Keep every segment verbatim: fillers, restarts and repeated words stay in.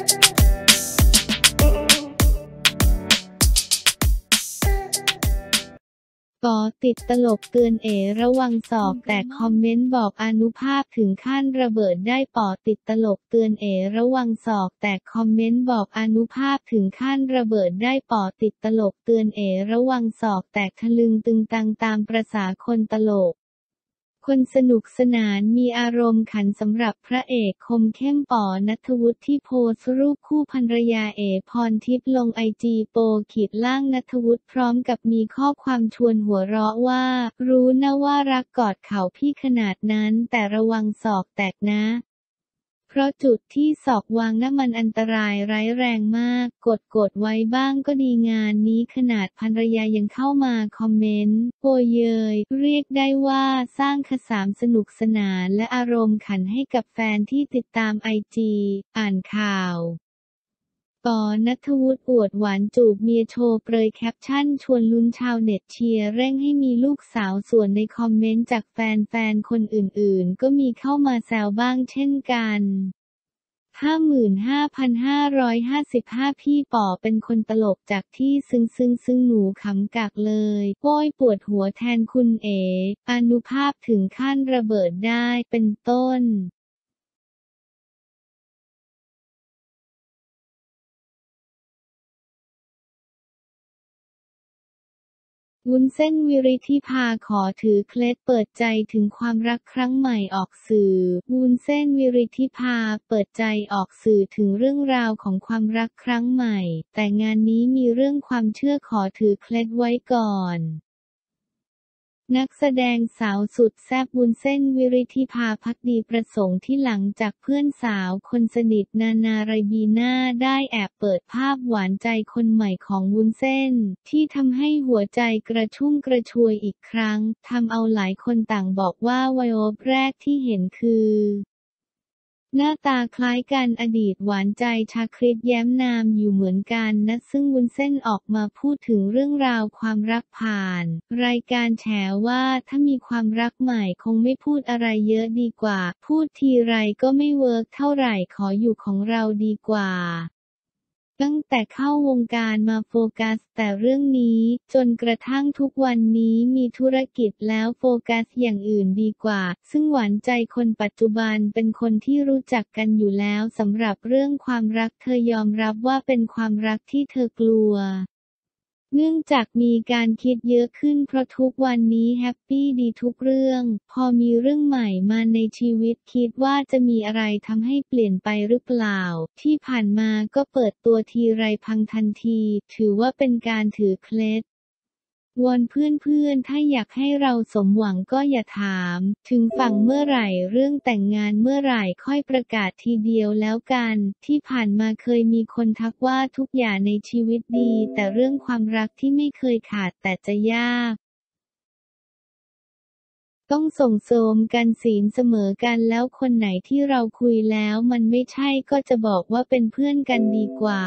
ปอติดตลกเตือนเอ๋ระวังศอกแตกคอมเมนต์บอกอานุภาพถึงขั้นระเบิดได้ปอติดตลกเตือนเอ๋ระวังศอกแตกคอมเมนต์บอกอานุภาพถึงขั้นระเบิดได้ปอติดตลกเตือนเอ๋ระวังศอกแตกทะลึงตึงตังตามประสาคนตลกคนสนุกสนานมีอารมณ์ขันสำหรับพระเอกคมเข้มปอณัฐวุฒิที่โพสต์รูปคู่ภรรยาเอ๋พรทิพย์ลงไอจีโปขีดล่างณัฐวุฒิพร้อมกับมีข้อความชวนหัวเราะว่ารู้นะว่ารักกอดเข่าพี่ขนาดนั้นแต่ระวังศอกแตกนะเพราะจุดที่ศอกวางน่ะมันอันตรายร้ายแรงมากกดกดไว้บ้างก็ดีงานนี้ขนาดภรรยายังเข้ามาคอมเมนต์โปรยเยยเรียกได้ว่าสร้างขสามสนุกสนานและอารมณ์ขันให้กับแฟนที่ติดตามไอจีอ่านข่าวปอณัฐวุฒิอวดหวานจูบเมียโชว์เปรยแคปชั่นชวนลุ้นชาวเน็ตเชียร์เร่งให้มีลูกสาวส่วนในคอมเมนต์จากแฟนๆคนอื่นๆก็มีเข้ามาแซวบ้างเช่นกัน ห้าหมื่นห้าพันห้าร้อยห้าสิบห้า พี่ป๋อเป็นคนตลกจากที่ซึ้งซึ้งซึ่งหนูขำกักเลยโป้ยปวดหัวแทนคุณเอ๋อานุภาพถึงขั้นระเบิดได้เป็นต้นวุ้นเส้นวิริธิภาขอถือเคล็ดเปิดใจถึงความรักครั้งใหม่ออกสื่อวุ้นเส้นวิริธิภาเปิดใจออกสื่อถึงเรื่องราวของความรักครั้งใหม่แต่งานนี้มีเรื่องความเชื่อขอถือเคล็ดไว้ก่อนนักแสดงสาวสุดแซ่บวุ้นเส้นวิริธิภาภักดีประสงค์ที่หลังจากเพื่อนสาวคนสนิทนานาไรบีน่าได้แอบเปิดภาพหวานใจคนใหม่ของวุ้นเส้นที่ทำให้หัวใจกระชุ่มกระชวยอีกครั้งทำเอาหลายคนต่างบอกว่าไวโอแรกที่เห็นคือหน้าตาคล้ายกันอดีตหวานใจชาคริตแย้มนามอยู่เหมือนกันนะซึ่งวุ้นเส้นออกมาพูดถึงเรื่องราวความรักผ่านรายการแฉว่าถ้ามีความรักใหม่คงไม่พูดอะไรเยอะดีกว่าพูดทีไรก็ไม่เวิร์กเท่าไหร่ขออยู่ของเราดีกว่าตั้งแต่เข้าวงการมาโฟกัสแต่เรื่องนี้จนกระทั่งทุกวันนี้มีธุรกิจแล้วโฟกัสอย่างอื่นดีกว่าซึ่งหวานใจคนปัจจุบันเป็นคนที่รู้จักกันอยู่แล้วสำหรับเรื่องความรักเธอยอมรับว่าเป็นความรักที่เธอกลัวเนื่องจากมีการคิดเยอะขึ้นเพราะทุกวันนี้แฮปปี้ดีทุกเรื่องพอมีเรื่องใหม่มาในชีวิตคิดว่าจะมีอะไรทำให้เปลี่ยนไปหรือเปล่าที่ผ่านมาก็เปิดตัวทีไรพังทันทีถือว่าเป็นการถือเคล็ดวอนเพื่อนๆถ้าอยากให้เราสมหวังก็อย่าถามถึงฝั่งเมื่อไหร่เรื่องแต่งงานเมื่อไหร่ค่อยประกาศทีเดียวแล้วกันที่ผ่านมาเคยมีคนทักว่าทุกอย่างในชีวิตดีแต่เรื่องความรักที่ไม่เคยขาดแต่จะยากต้องส่งเสริมกันศีลเสมอกันแล้วคนไหนที่เราคุยแล้วมันไม่ใช่ก็จะบอกว่าเป็นเพื่อนกันดีกว่า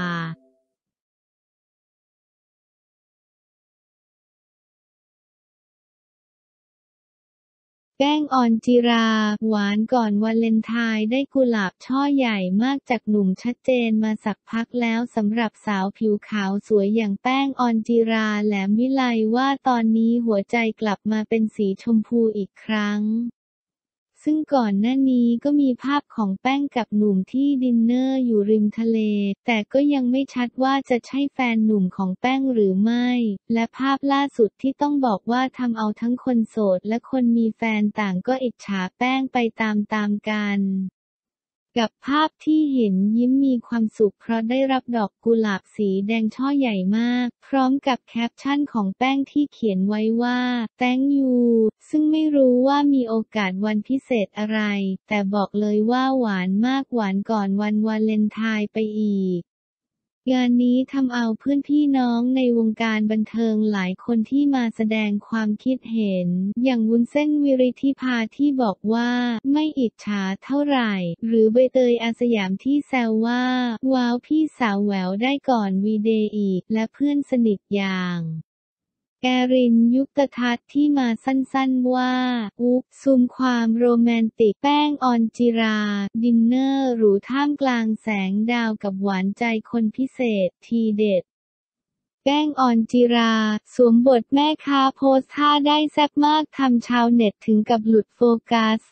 แป้งออนจิรา หวานก่อนวาเลนไทน์ได้กุหลาบช่อใหญ่มากจากหนุ่มชัดเจนมาสักพักแล้วสำหรับสาวผิวขาวสวยอย่างแป้งออนจิราแหลมวิไลว่าตอนนี้หัวใจกลับมาเป็นสีชมพูอีกครั้งซึ่งก่อนหน้านี้ก็มีภาพของแป้งกับหนุ่มที่ดินเนอร์อยู่ริมทะเลแต่ก็ยังไม่ชัดว่าจะใช่แฟนหนุ่มของแป้งหรือไม่และภาพล่าสุดที่ต้องบอกว่าทำเอาทั้งคนโสดและคนมีแฟนต่างก็อิจฉาแป้งไปตามๆกันกับภาพที่เห็นยิ้มมีความสุขเพราะได้รับดอกกุหลาบสีแดงช่อใหญ่มากพร้อมกับแคปชั่นของแป้งที่เขียนไว้ว่า thank you ซึ่งไม่รู้ว่ามีโอกาสวันพิเศษอะไรแต่บอกเลยว่าหวานมากหวานก่อนวันวาเลนไทน์ไปอีกงานนี้ทำเอาเพื่อนพี่น้องในวงการบันเทิงหลายคนที่มาแสดงความคิดเห็นอย่างวุ้นเส้นวิริธิภาที่บอกว่าไม่อิจฉาเท่าไหร่หรือใบเตยอาสยามที่แซวว่าว้าวพี่สาวแหววได้ก่อนวีเดย์อีกและเพื่อนสนิทอย่างแอรินยุคตทัศน์ที่มาสั้นๆว่า อุ๊บซุมความโรแมนติกแป้งออนจิรา ดินเนอร์หรูท่ามกลางแสงดาวกับหวานใจคนพิเศษ ทีเด็ด แป้งออนจิรา สวมบทแม่ค้าโพสท่าได้แซ่บมากทำชาวเน็ตถึงกับหลุดโฟกัส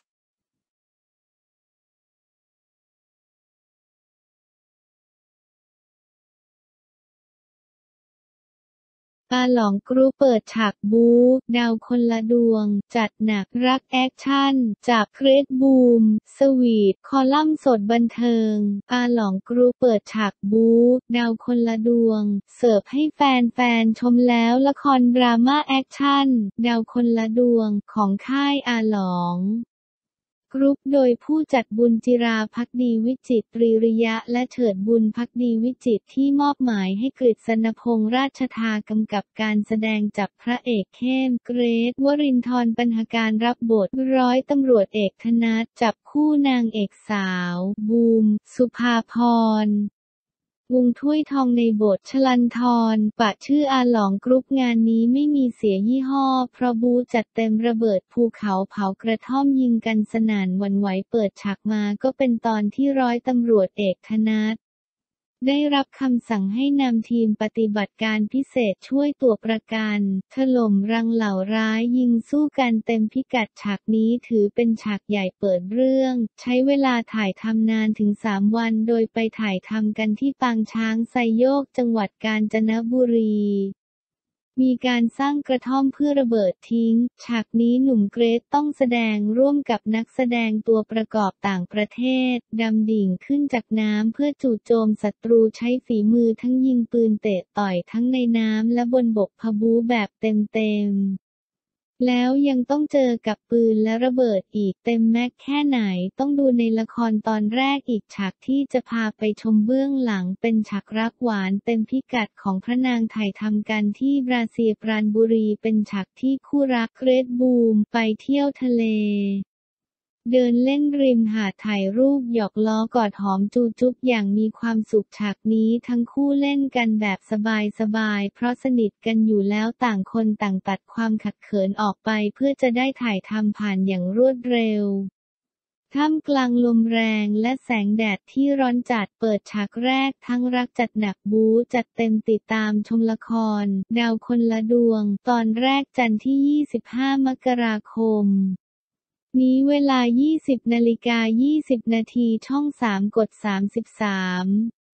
อาหลองกรุ๊ปเปิดฉากบู๊ดาวคนละดวง จัดหนักรักแอคชั่นจากเกรทบูม สวีท คอลัมน์สดบันเทิง อาหลองกรุ๊ปเปิดฉากบู๊ดาวคนละดวง เสิร์ฟให้แฟนๆชมแล้วละครดราม่าแอคชั่น ดาวคนละดวง ของค่ายอาหลองกรุ๊ปโดยผู้จัดบุญจิราภักดีวิจิตร ตรีริยะและเฉิดบุญภักดีวิจิตรที่มอบหมายให้กฤษณพงษ์ราชธากำกับการแสดงจับพระเอกเข้ม เกรท วรินทร์ บรรณาการรับบท ร้อยตำรวจเอกธนัท จับคู่นางเอกสาว บูม สุภาพร วงถ้วยทองในบท ชลันธร ปะชื่ออาหลองกรุ๊ปงานนี้ไม่มีเสียยี่ห้อเพราะบู๊จัดเต็มระเบิดภูเขาเผากระท่อมยิงกันสนั่นหวั่นไหวเปิดฉากมาก็เป็นตอนที่ร้อยตำรวจเอกธนัทได้รับคำสั่งให้นำทีมปฏิบัติการพิเศษช่วยตัวประกันถล่มรังเหล่าร้ายยิงสู้กันเต็มพิกัดฉากนี้ถือเป็นฉากใหญ่เปิดเรื่องใช้เวลาถ่ายทำนานถึงสามวันโดยไปถ่ายทำกันที่ปางช้างไซโยกจังหวัดกาญจนบุรีมีการสร้างกระท่อมเพื่อระเบิดทิ้งฉากนี้หนุ่มเกรทต้องแสดงร่วมกับนักแสดงตัวประกอบต่างประเทศดำดิ่งขึ้นจากน้ำเพื่อจู่โจมศัตรูใช้ฝีมือทั้งยิงปืนเตะต่อยทั้งในน้ำและบนบกพะบูแบบเต็มๆแล้วยังต้องเจอกับปืนและระเบิดอีกเต็มแม็กแค่ไหนต้องดูในละครตอนแรกอีกฉากที่จะพาไปชมเบื้องหลังเป็นฉากรักหวานเต็มพิกัดของพระนางถ่ายทำกันที่บราซิลปราณบุรีเป็นฉากที่คู่รักเกรทบูมไปเที่ยวทะเลเดินเล่นริมหาดถ่ายรูปหยอกล้อกอดหอมจูจุ๊บอย่างมีความสุขฉากนี้ทั้งคู่เล่นกันแบบสบายๆเพราะสนิทกันอยู่แล้วต่างคนต่างตัดความขัดเขินออกไปเพื่อจะได้ถ่ายทำผ่านอย่างรวดเร็วท่ามกลางลมแรงและแสงแดดที่ร้อนจัดเปิดฉากแรกทั้งรักจัดหนักบู๊จัดเต็มติดตามชมละครดาวคนละดวงตอนแรกจันทร์ที่ยี่สิบห้ามกราคมนี้เวลา ยี่สิบนาฬิกายี่สิบนาทีช่องสามกดสามสิบสาม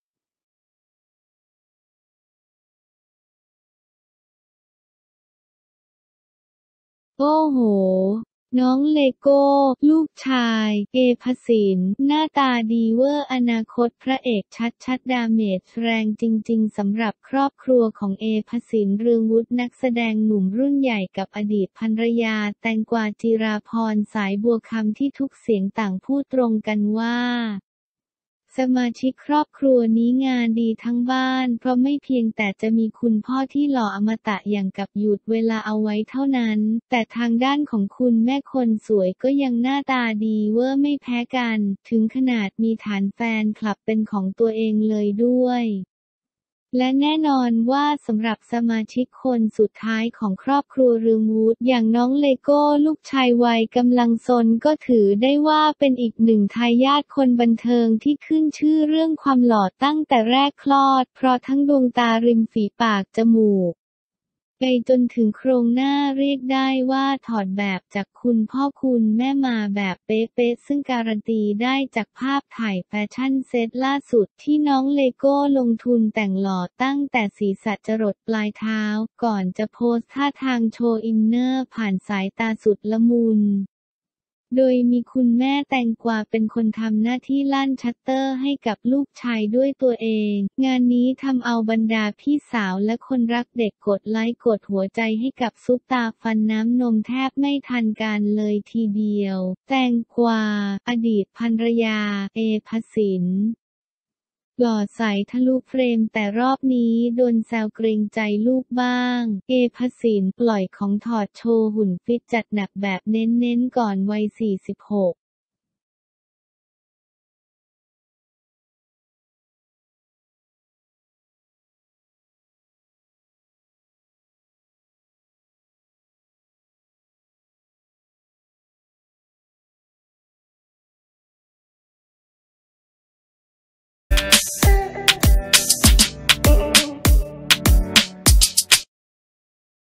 โอ้โหน้องเลโก้ ลูกชาย เอ พสิน หน้าตาดีเวอร์อนาคตพระเอกชัดชัดดาเมจแรงจริงๆสำหรับครอบครัวของเอ พสิน เรืองวุฒินักแสดงหนุ่มรุ่นใหญ่กับอดีตภรรยาแตงกวาจิราพรสายบัวคำที่ทุกเสียงต่างพูดตรงกันว่าสมาชิกครอบครัวนี้งานดีทั้งบ้านเพราะไม่เพียงแต่จะมีคุณพ่อที่หล่ออมตะอย่างกับหยุดเวลาเอาไว้เท่านั้นแต่ทางด้านของคุณแม่คนสวยก็ยังหน้าตาดีเวอร์ไม่แพ้กันถึงขนาดมีฐานแฟนคลับเป็นของตัวเองเลยด้วยและแน่นอนว่าสำหรับสมาชิกคนสุดท้ายของครอบครัวเรืองวุฒิอย่างน้องเลโก้ลูกชายวัยกำลังซนก็ถือได้ว่าเป็นอีกหนึ่งทายาทคนบันเทิงที่ขึ้นชื่อเรื่องความหล่อตั้งแต่แรกคลอดเพราะทั้งดวงตาริมฝีปากจมูกไปจนถึงโครงหน้าเรียกได้ว่าถอดแบบจากคุณพ่อคุณแม่มาแบบเป๊ะๆซึ่งการันตีได้จากภาพถ่ายแฟชั่นเซตล่าสุดที่น้องเลโก้ลงทุนแต่งหล่อตั้งแต่ศีรษะจรดปลายเท้าก่อนจะโพสท่าทางโชว์อินเนอร์ผ่านสายตาสุดละมุนโดยมีคุณแม่แตงกวาเป็นคนทำหน้าที่ลั่นชัตเตอร์ให้กับลูกชายด้วยตัวเองงานนี้ทำเอาบรรดาพี่สาวและคนรักเด็กกดไลค์กดหัวใจให้กับซุปตาฟันน้ำนมแทบไม่ทันการเลยทีเดียวแตงกวาอดีตภรรยาเอ พสินหล่อใสทะลุเฟรมแต่รอบนี้โดนแซวเกรงใจลูกบ้างเอ พสินปล่อยของถอดโชว์หุ่นฟิตจัดหนักแบบเน้นๆก่อนวัยสี่สิบหก